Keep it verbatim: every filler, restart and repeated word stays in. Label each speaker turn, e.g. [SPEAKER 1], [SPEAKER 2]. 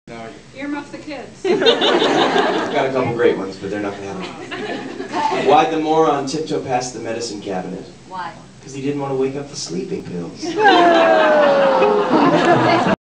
[SPEAKER 1] Earmuff the kids.
[SPEAKER 2] I've got a couple great ones, but they're not going to happen. Why'd the moron tiptoe past the medicine cabinet?
[SPEAKER 3] Why?
[SPEAKER 2] Because he didn't want to wake up the sleeping pills.